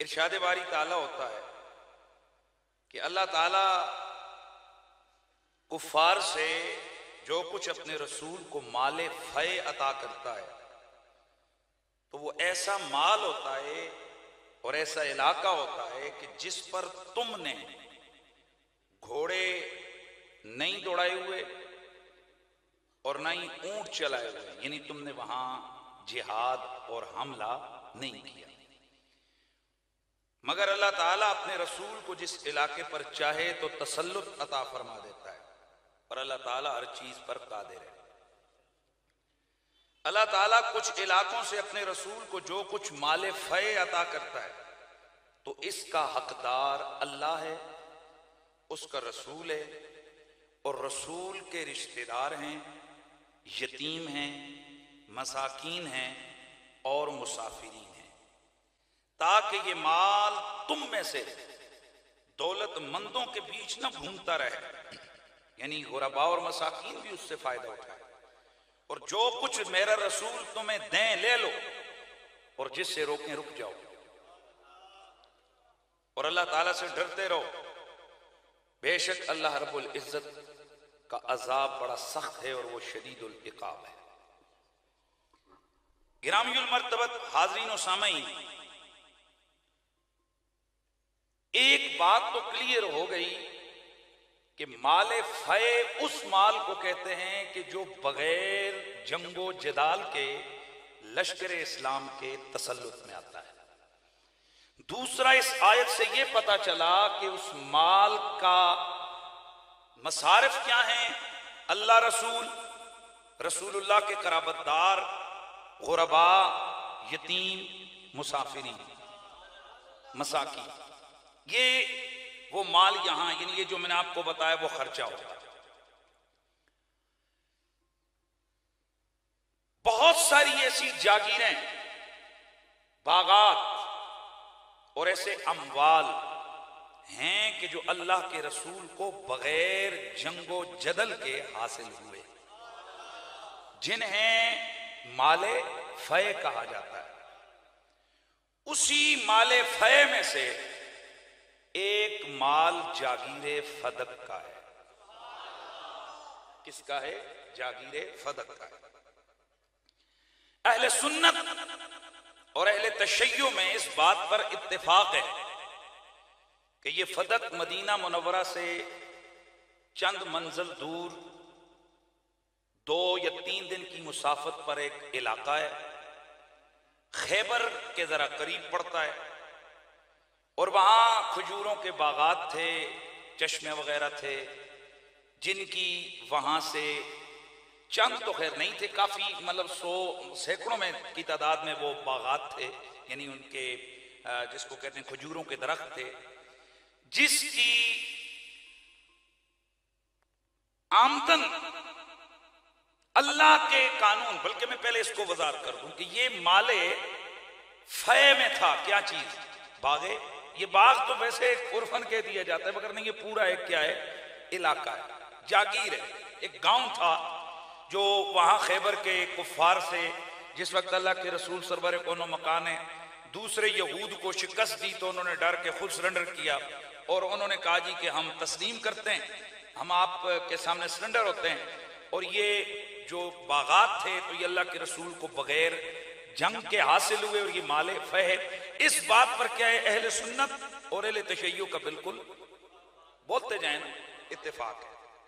इरशाद बारी ताला होता है कि अल्लाह ताला कुफार से जो कुछ अपने रसूल को माले फय अता करता है तो वो ऐसा माल होता है और ऐसा इलाका होता है कि जिस पर तुमने घोड़े नहीं दौड़ाए हुए और ना ही ऊंट चलाए हुए, यानी तुमने वहां जिहाद और हमला नहीं किया, मगर अल्लाह ताला अपने रसूल को जिस इलाके पर चाहे तो तसल्लुत अता फरमा देता है और अल्लाह ताला हर चीज पर कादिर है। अल्लाह ताला कुछ इलाकों से अपने रसूल को जो कुछ माले फय अता करता है तो इसका हकदार अल्लाह है, उसका रसूल है और रसूल के रिश्तेदार हैं, यतीम हैं, मसाकीन हैं और मुसाफिरीन हैं, ताकि ये माल तुम में से दौलतमंदों के बीच न घूमता रहे, यानी गुरबा और मसाकीन भी उससे फायदा उठाए, और जो कुछ मेरा रसूल तुम्हें दें ले लो और जिससे रोकें रुक जाओ, और अल्लाह ताला से डरते रहो, बेशक अल्लाह रब्बुल इज्जत का अजाब बड़ा सख्त है और वो शदीदुल इकाब है। गिरामीउल मर्तबत हाज़रीन और सामईन, एक बात तो क्लियर हो गई कि माले फय उस माल को कहते हैं कि जो बगैर जंगो जदाल के लश्कर इस्लाम के तसल्लुत में आता है। दूसरा, इस आयत से यह पता चला कि उस माल का मसारिफ क्या हैं, अल्लाह रसूल, रसूलुल्लाह के कराबतदार, गुरबा, यतीम, मुसाफिरीन, मसाकी, ये वो माल यहां, यानी ये जो मैंने आपको बताया वो खर्चा होगा। बहुत सारी ऐसी जागीरें, बागात और ऐसे अमवाल हैं कि जो अल्लाह के रसूल को बगैर जंगो जदल के हासिल हुए, जिन्हें माले फय कहा जाता है। उसी माले फय में से एक माल जागीरे फदक का है। किसका है? जागीरे फदक का है। अहले सुन्नत और अहले तशय्यो में इस बात पर इत्तेफाक है कि ये फदक मदीना मुनव्वरा से चंद मंजिल दूर 2 या 3 दिन की मुसाफत पर एक इलाका है, खैबर के जरा करीब पड़ता है, और वहां खजूरों के बागात थे, चश्मे वगैरह थे, जिनकी वहां से चंद तो खैर नहीं थे, काफी मतलब 100 सैकड़ों में की तादाद में वो बागात थे, यानी उनके जिसको कहते हैं खजूरों के दरख्त थे, जिसकी आमदन अल्लाह के कानून, बल्कि मैं पहले इसको वजाहत कर दूं कि ये माले फय में था। क्या चीज? बागे। ये बाग तो वैसे उर्फन कह दिया जाता है, मगर नहीं, ये पूरा एक क्या है? इलाका है, जागीर है, एक गांव था जो वहां खैबर के कुफार से, जिस वक्त अल्लाह के रसूल सरवर कोनो मकान है दूसरे यहूद को शिकस्त दी तो उन्होंने डर के खुद सरेंडर किया और उन्होंने कहा जी कि हम तस्लीम करते हैं, हम आपके सामने सरेंडर होते हैं। और ये जो बागात थे तो ये अल्लाह के रसूल को बगैर जंग के हासिल हुए और ये माले फय है। इस बात पर क्या है, अहले सुन्नत और अहले तशय्यो का बिल्कुल बोलते जाए ना इत्तेफाक है।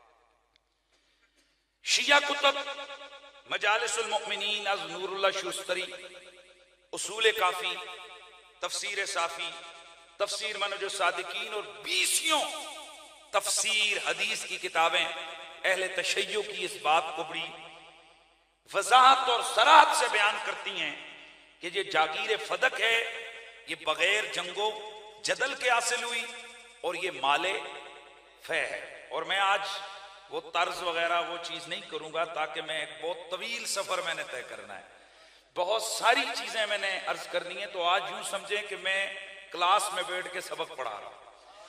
शिया कुतब, मजालिसुल मुमिनीन अज़ नूरुल्लाह शुस्तरी, उसूल काफी, तफसीर साफी, तफसीर मनहजुस सादिकीन और 20 तफसीर हदीस की किताबें अहले तशय्यो की इस बात को बड़ी वजाहत और सराहत से बयान करती हैं कि ये जागीर फदक है, ये बगैर जंगो जदल के हासिल हुई और ये माले फय है। और मैं आज वो तर्ज वगैरह वो चीज नहीं करूंगा, ताकि मैं एक बहुत तवील सफर मैंने तय करना है, बहुत सारी चीजें मैंने अर्ज करनी है। तो आज यूं समझें कि मैं क्लास में बैठ के सबक पढ़ा रहा हूं।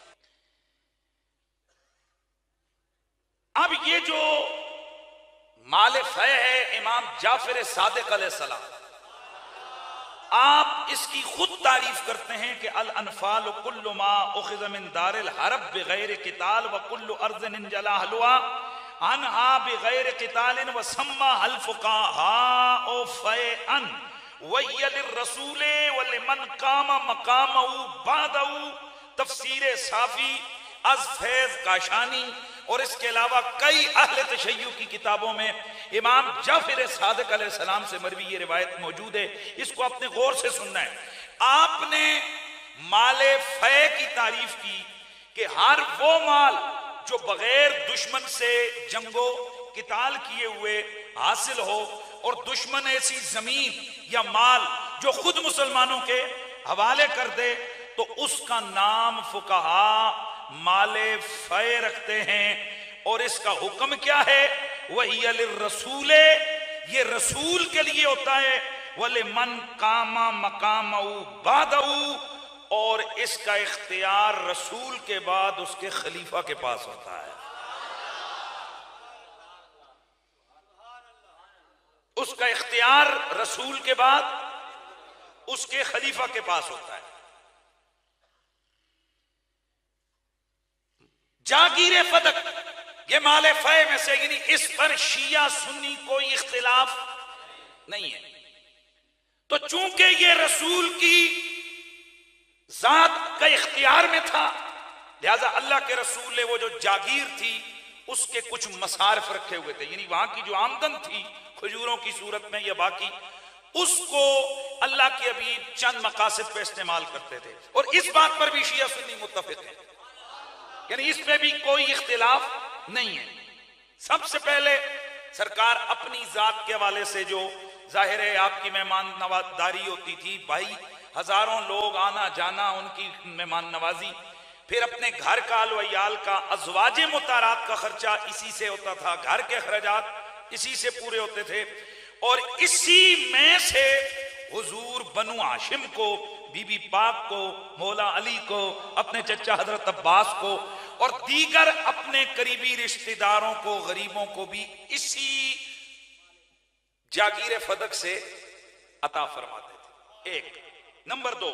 अब ये जो माले फय है, इमाम जाफर सादिक अलैहिस्सलाम आप इसकी खुद तारीफ करते हैं कि अल अनफाल कुल्लु मा उखिज़ मिन दारिल हरब बिगैर क़िताल व कुल्लु अर्ज़िन इंजला हलवा अनहा बिगैर क़ितालिन व सम्मा हल फुक़ाहा ओ फ़ैअन वय्य लिर्रसूले व लिमन क़ाम मक़ामहु बादहु तफसीर साफ़ी अज़ फैज़ काशानी और इसके अलावा कई अहले तशय्युअ की किताबों में इमाम जाफर सादिक अलैहिस्सलाम से मरवी ये रिवायत मौजूद है। इसको अपने गौर से सुनना है। आपने माले फै की तारीफ की कि हर वो माल जो बगैर दुश्मन से जंगो किताल किए हुए हासिल हो और दुश्मन ऐसी जमीन या माल जो खुद मुसलमानों के हवाले कर दे तो उसका नाम फुकहा माले फै रखते हैं। और इसका हुक्म क्या है? वही रसूले, ये रसूल के लिए होता है। वले मन कामा मकामऊ बादऊ, और इसका इख्तियार रसूल के बाद उसके खलीफा के पास होता है। उसका इख्तियार रसूल के बाद उसके खलीफा के पास होता है। जागीर फदक ये माले फै में से, यानी इस पर शिया सुन्नी कोई इख्तिलाफ नहीं है। तो चूंकि ये रसूल की जात का इख्तियार में था, लिहाजा अल्लाह के रसूल ने वो जो जागीर थी उसके कुछ मसारिफ रखे हुए थे, यानी वहां की जो आमदन थी खजूरों की सूरत में या बाकी, उसको अल्लाह के हबीब चंद मकासद पे इस्तेमाल करते थे। और इस बात पर भी शिया सुन्नी मुत्तफिक है, यानी इसमें भी कोई इख्तिलाफ नहीं है। सबसे पहले सरकार अपनी जात के हवाले से जो जाहिर है आपकी मेहमान नवाजदारी होती थी, भाई हजारों लोग आना जाना, उनकी मेहमान नवाजी, फिर अपने घर का अलवयाल का अज़वाजे मुतारात का खर्चा इसी से होता था, घर के अखराजात इसी से पूरे होते थे। और इसी में से हुजूर बनु हाशिम को, बीबी पाक को, मौला अली को, अपने चचा हजरत अब्बास को और दीगर अपने करीबी रिश्तेदारों को, गरीबों को भी इसी जागीर फदक से अता फरमाते थे। एक नंबर 2,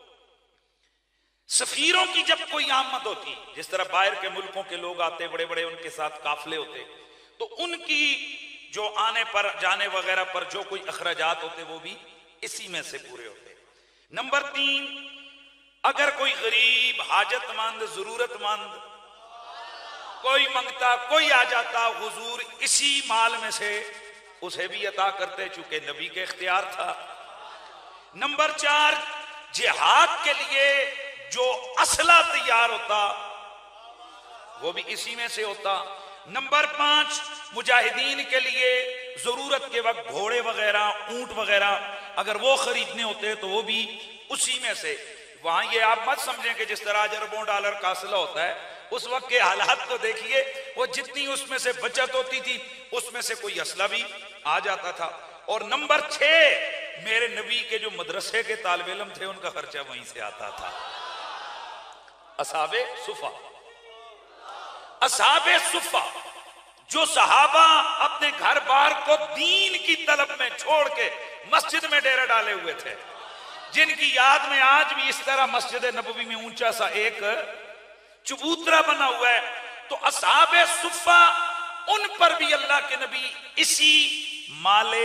सफीरों की जब कोई आमद होती, जिस तरह बाहर के मुल्कों के लोग आते, बड़े बड़े उनके साथ काफले होते, तो उनकी जो आने पर जाने वगैरह पर जो कोई अखराजात होते वो भी इसी में से पूरे होते। नंबर 3, अगर कोई गरीब, हाजतमंद, जरूरतमंद कोई मंगता, कोई आ जाता, हुजूर इसी माल में से उसे भी अता करते, चूंकि नबी के इख्तियार था। नंबर 4, जिहाद के लिए जो असला तैयार होता वो भी इसी में से होता। नंबर 5, मुजाहिदीन के लिए जरूरत के वक्त घोड़े वगैरह, ऊंट वगैरह अगर वो खरीदने होते तो वो भी उसी में से। वहां ये आप मत समझें कि जिस तरह अरबों डॉलर का असला होता है, उस वक्त के हालात को देखिए, वो जितनी उसमें से बचत होती थी उसमें से कोई असला भी आ जाता था। और नंबर 6, मेरे नबी के जो मदरसे के तालिब इल्म थे उनका खर्चा वहीं से आता था। असहाबे सुफा, असहाबे सुफा जो सहाबा अपने घर बार को दीन की तलब में छोड़ के मस्जिद में डेरा डाले हुए थे, जिनकी याद में आज भी इस तरह मस्जिद नबवी में ऊंचा सा एक चबूतरा बना हुआ है, तो असहाबे सुफा उन पर भी अल्लाह के नबी इसी माले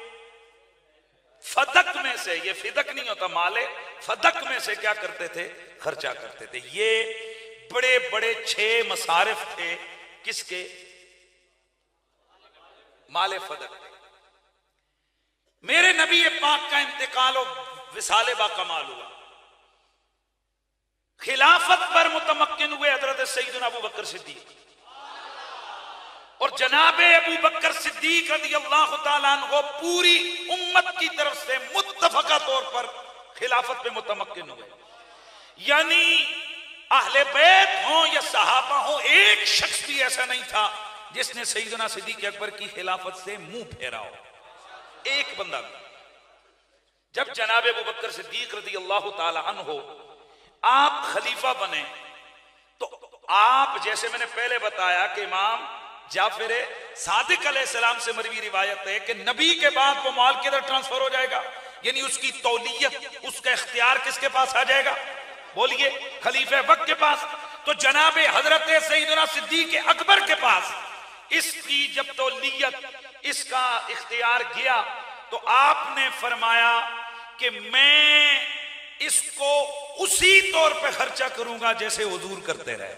फदक में से, ये फिदक नहीं होता, माले फदक में से क्या करते थे? खर्चा करते थे। ये बड़े बड़े 6 मसारिफ थे किसके? माले फदक। मेरे नबी पाक का इंतकाल और विसाले बाकमाल हुआ, खिलाफत पर मुतमक्किन हुए हजरत सैयदना अबू बकर सिद्दीक, और जनाबे अबू बकर सिद्दीक रज़ियल्लाहु ताला अन्हु पूरी उम्मत की तरफ से मुत्तफका तौर पर खिलाफत पे मुतमक्किन हुए। यानी अहले बैत हो या सहाबा हो, एक शख्स भी ऐसा नहीं था जिसने सैयदना सिद्दीक अकबर की खिलाफत से मुंह फेरा हो, एक बंदा भी। जब जनाबे अबू बकर सिद्दीक रज़ियल्लाहु ताला अन्हु आप खलीफा बने, तो आप, जैसे मैंने पहले बताया कि इमाम जाफर सादिक अलैहिस्सलाम से मरवी रिवायत है कि नबी के बाद वो माल किधर ट्रांसफर हो जाएगा? यानी उसकी तौलियत, उसका इख्तियार किसके पास आ जाएगा? बोलिए, खलीफे वक्त के पास। तो जनाबे हजरत सैयदना सिद्दीक अकबर के पास इसकी जब तौलियत, इसका इख्तियार गया, तो आपने फरमाया कि मैं इसको उसी तौर पे खर्चा करूंगा जैसे हुजूर करते रहे।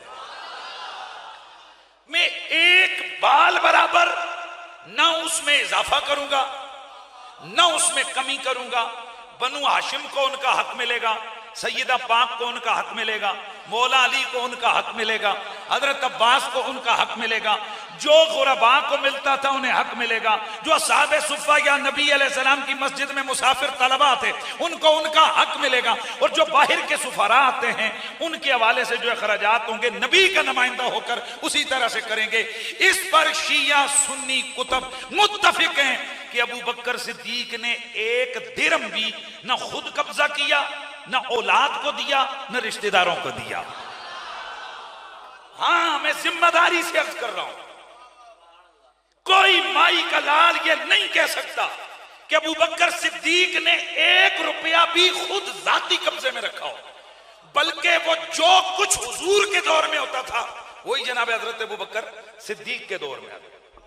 मैं एक बाल बराबर ना उसमें इजाफा करूंगा ना उसमें कमी करूंगा। बनु हाशिम को उनका हक मिलेगा, सैयदा पाक को उनका हक मिलेगा, मौला अली को उनका हक मिलेगा, हजरत अब्बास को उनका हक मिलेगा, जो गुरबा को मिलता था उन्हें हक मिलेगा, जो असहाबे सुफ़ा या नबी अलैहिस्सलाम की मस्जिद में मुसाफिर तलबा थे उनको उनका हक मिलेगा, और जो बाहर के सुफारा आते हैं उनके हवाले से जो खराजात होंगे नबी का नुमाइंदा होकर उसी तरह से करेंगे। इस पर शिया सुन्नी कुतुब मुत्तफिक हैं कि अबू बकर सिद्दीक ने एक दिरहम भी न खुद कब्जा किया, न औलाद को दिया, न रिश्तेदारों को दिया। हाँ, मैं जिम्मेदारी से अर्ज कर रहा हूं, कोई माई का लाल ये नहीं कह सकता कि अबू बकर सिद्दीक ने 1 रुपया भी खुद जाती कब्जे में रखा हो, बल्कि वो जो कुछ हुजूर के दौर में होता था वही जनाब हजरत अबू बकर सिद्दीक के दौर में।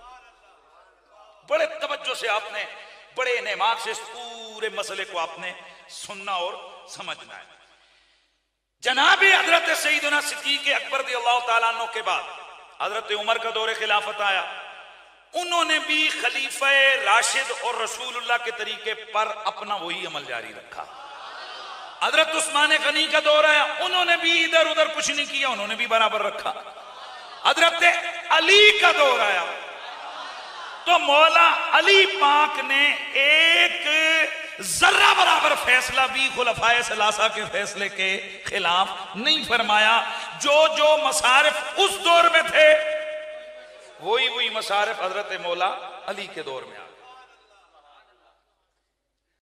बड़े तवज्जो से आपने, बड़े नेमात से इस पूरे मसले को आपने सुनना और समझना है। जनाबे हजरत सैयदना सिद्दीक अकबर रज़ियल्लाहु ताला अन्हु के बाद हजरत उमर का दौरे खिलाफत आया। उन्होंने भी खलीफा राशिद और रसूलुल्लाह के तरीके पर अपना वही अमल जारी रखा। हजरत उस्मान गनी का दौर आया, उन्होंने भी इधर उधर कुछ नहीं किया, उन्होंने भी बराबर रखा। हजरत अली का दौर आया तो मौला अली पाक ने एक जर्रा बराबर फैसला भी खुलफाए सलासा के फैसले के खिलाफ नहीं फरमाया। जो जो मसारिफ उस दौर में थे वही वही मसारिफ हजरत मौला अली के दौर में आ गए।